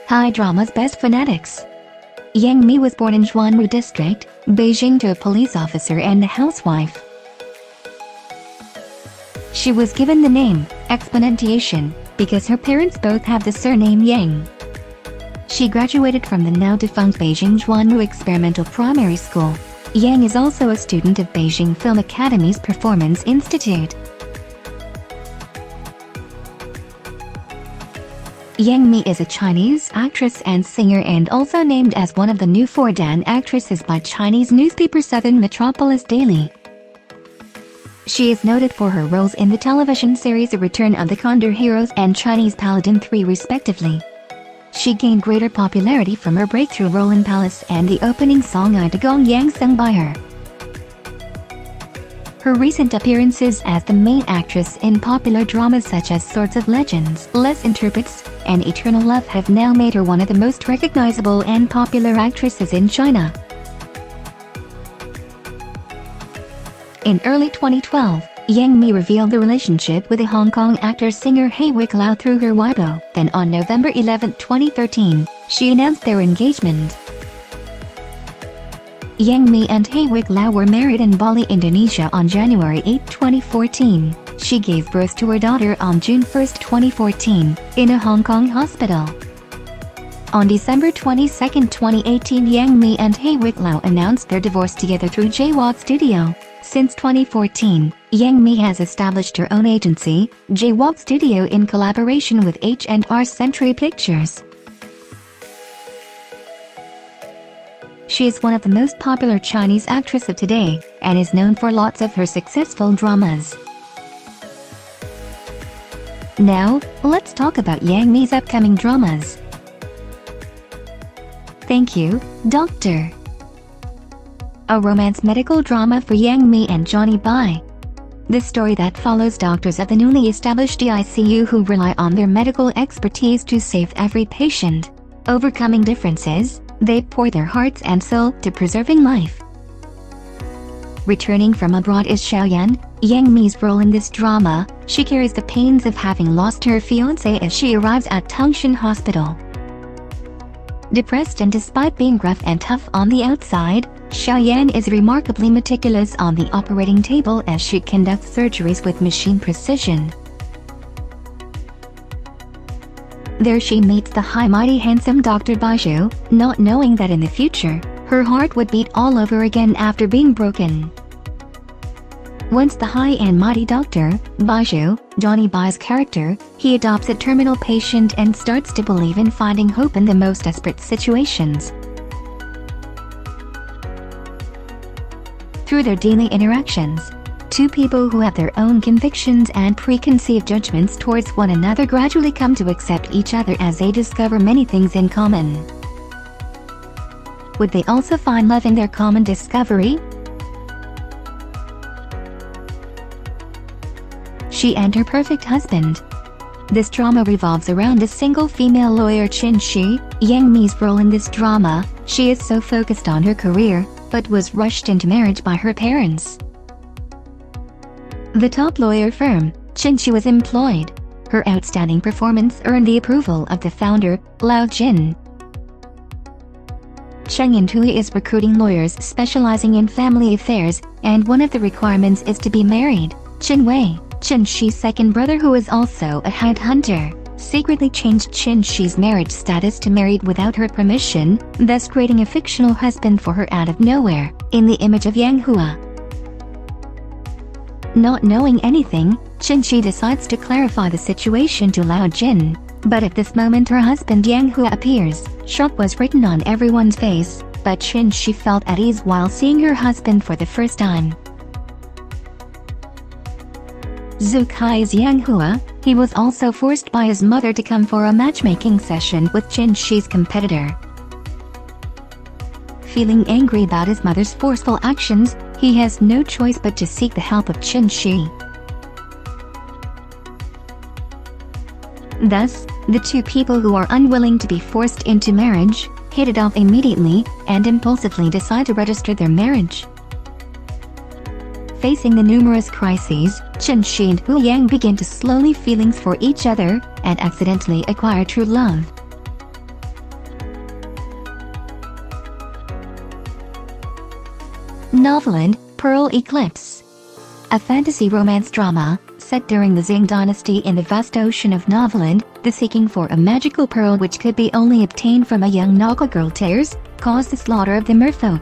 High drama's best fanatics. Yang Mi was born in Xuanwu District, Beijing, to a police officer and a housewife. She was given the name Exponentiation because her parents both have the surname Yang. She graduated from the now-defunct Beijing Xuanwu Experimental Primary School. Yang is also a student of Beijing Film Academy's Performance Institute. Yang Mi is a Chinese actress and singer and also named as one of the new 4 Dan actresses by Chinese newspaper Southern Metropolis Daily. She is noted for her roles in the television series The Return of the Condor Heroes and Chinese Paladin 3 respectively. She gained greater popularity from her breakthrough role in Palace and the opening song I Dagong Yang sung by her. Her recent appearances as the main actress in popular dramas such as Swords of Legends, Les Interprets, and Eternal Love have now made her one of the most recognizable and popular actresses in China. In early 2012, Yang Mi revealed the relationship with the Hong Kong actor-singer He Wick-Lau through her Weibo. Then on November 11, 2013, she announced their engagement. Yang Mi and He Wick-Lau were married in Bali, Indonesia on January 8, 2014. She gave birth to her daughter on June 1, 2014, in a Hong Kong hospital. On December 22, 2018, Yang Mi and He Wick-Lau announced their divorce together through JWOG Studio. Since 2014, Yang Mi has established her own agency, JWOG Studio, in collaboration with H&R Century Pictures. She is one of the most popular Chinese actresses of today, and is known for lots of her successful dramas. Now, let's talk about Yang Mi's upcoming dramas. Thank You, Doctor. A romance medical drama for Yang Mi and Johnny Bai. The story that follows doctors of the newly established DICU who rely on their medical expertise to save every patient. Overcoming differences, they pour their hearts and soul to preserving life. Returning from abroad is Xiaoyan, Yang Mi's role in this drama. She carries the pains of having lost her fiancé as she arrives at Tangshan Hospital. Depressed and despite being rough and tough on the outside, Xiaoyan is remarkably meticulous on the operating table as she conducts surgeries with machine precision. There she meets the high-mighty handsome Dr. Baizhu, not knowing that in the future, her heart would beat all over again after being broken. Once the high and mighty Dr. Baizhu, Johnny Bai's character, he adopts a terminal patient and starts to believe in finding hope in the most desperate situations. Through their daily interactions, two people who have their own convictions and preconceived judgments towards one another gradually come to accept each other as they discover many things in common. Would they also find love in their common discovery? She and Her Perfect Husband. This drama revolves around a single female lawyer, Qin Shi. Yang Mi's role in this drama, she is so focused on her career, but was rushed into marriage by her parents. The top lawyer firm, Qin Shi, was employed. Her outstanding performance earned the approval of the founder, Lao Jin. Cheng Yintui is recruiting lawyers specializing in family affairs, and one of the requirements is to be married. Qin Wei, Qin Shi's second brother, who is also a headhunter, secretly changed Qin Shi's marriage status to married without her permission, thus creating a fictional husband for her out of nowhere, in the image of Yang Hua. Not knowing anything, Qin Shi decides to clarify the situation to Lao Jin, but at this moment her husband Yang Hua appears. Shock was written on everyone's face, but Qin Shi felt at ease while seeing her husband for the first time. Zhu Kai is Yang Hua. He was also forced by his mother to come for a matchmaking session with Qin Shi's competitor. Feeling angry about his mother's forceful actions, he has no choice but to seek the help of Qin Shi. Thus, the two people who are unwilling to be forced into marriage, hit it off immediately, and impulsively decide to register their marriage. Facing the numerous crises, Qin Shi and Hu Yang begin to slowly feelings for each other, and accidentally acquire true love. Noveland, Pearl Eclipse. A fantasy romance drama, set during the Qing dynasty in the vast ocean of Noveland, the seeking for a magical pearl which could be only obtained from a young Naga girl tears, caused the slaughter of the merfolk.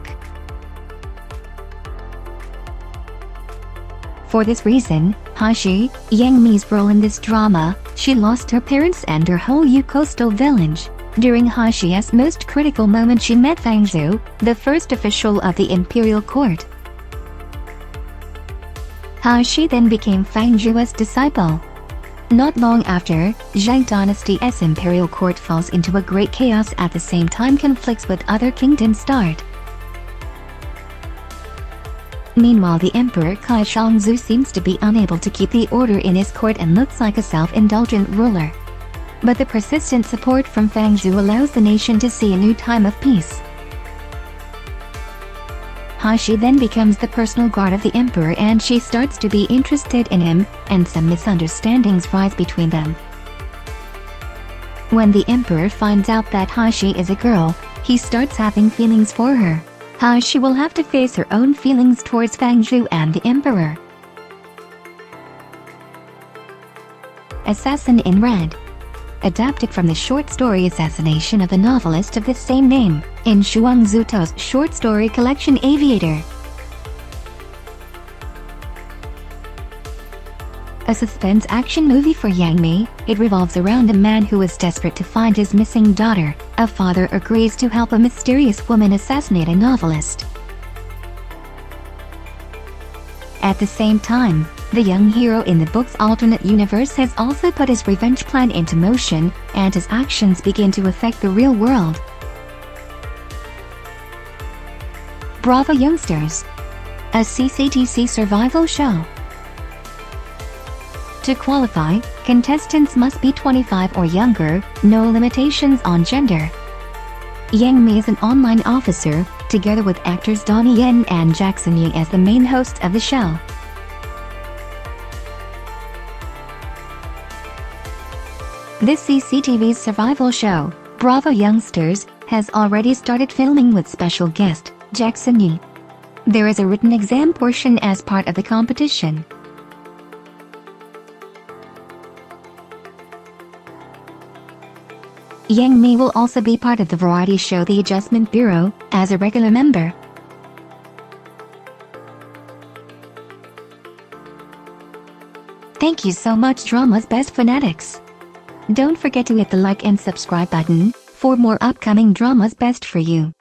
For this reason, Hashi, Yang Mi's role in this drama, she lost her parents and her whole coastal village. During Hashi's most critical moment she met Fang Zhu, the first official of the imperial court. Hashi then became Fang Zhu's disciple. Not long after, Zhang dynasty's imperial court falls into a great chaos. At the same time, conflicts with other kingdoms start. Meanwhile, the Emperor Kai Shangzu seems to be unable to keep the order in his court and looks like a self-indulgent ruler. But the persistent support from Fang Zhu allows the nation to see a new time of peace. Hashi then becomes the personal guard of the emperor and she starts to be interested in him, and some misunderstandings rise between them. When the emperor finds out that Hashi is a girl, he starts having feelings for her. Hashi will have to face her own feelings towards Fang Zhu and the emperor. Assassin in Red. Adapted from the short story Assassination of the novelist of the same name, in Shuang Zuto's short story collection Aviator. A suspense action movie for Yang Mi, it revolves around a man who is desperate to find his missing daughter. A father agrees to help a mysterious woman assassinate a novelist. At the same time, the young hero in the book's alternate universe has also put his revenge plan into motion, and his actions begin to affect the real world. Bravo Youngsters. A CCTC survival show. To qualify, contestants must be 25 or younger, no limitations on gender. Yang Mi is an online officer, together with actors Donnie Yen and Jackson Yi as the main hosts of the show. This CCTV's survival show, Bravo Youngsters, has already started filming with special guest, Jackson Yi. There is a written exam portion as part of the competition. Yang Mi will also be part of the variety show The Adjustment Bureau, as a regular member. Thank you so much, Drama's Best Fanatics. Don't forget to hit the like and subscribe button for more upcoming Drama's Best for you.